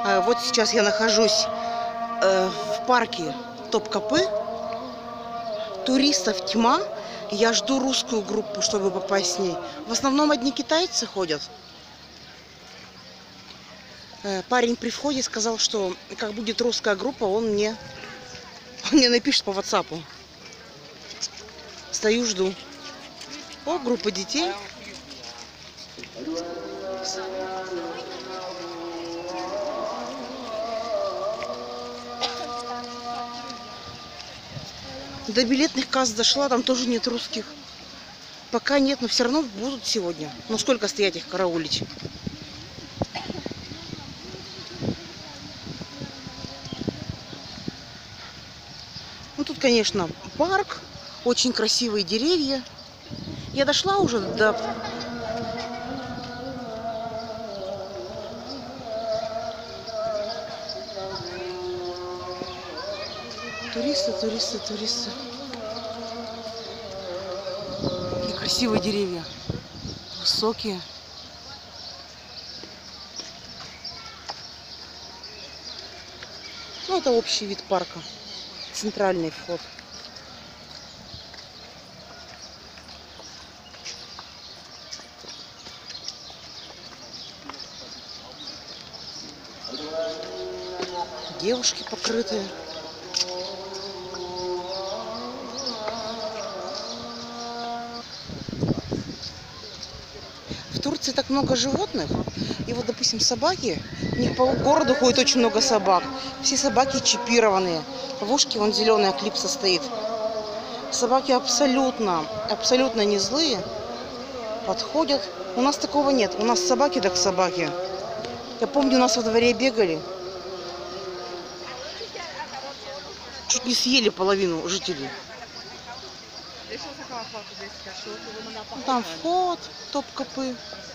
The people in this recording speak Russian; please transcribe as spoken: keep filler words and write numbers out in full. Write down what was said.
Вот сейчас я нахожусь в парке Топкапы. Туристов тьма. Я жду русскую группу, чтобы попасть с ней. В основном одни китайцы ходят. Парень при входе сказал, что как будет русская группа, он мне, он мне напишет по ватсапу. Стою, жду. О, группа детей. До билетных касс дошла, там тоже нет русских. Пока нет, но все равно будут сегодня. Ну сколько стоять их караулить? Ну тут, конечно, парк, очень красивые деревья. Я дошла уже до... Туристы, туристы, туристы. Какие красивые деревья. Высокие. Ну, это общий вид парка. Центральный вход. Девушки покрытые. В Турции так много животных. И вот, допустим, собаки. У них по городу ходит очень много собак. Все собаки чипированные. В ушке вон зеленая клипса стоит. Собаки абсолютно, абсолютно не злые. Подходят. У нас такого нет. У нас собаки так собаки. Я помню, у нас во дворе бегали. Чуть не съели половину жителей. Там вход, Топкапы.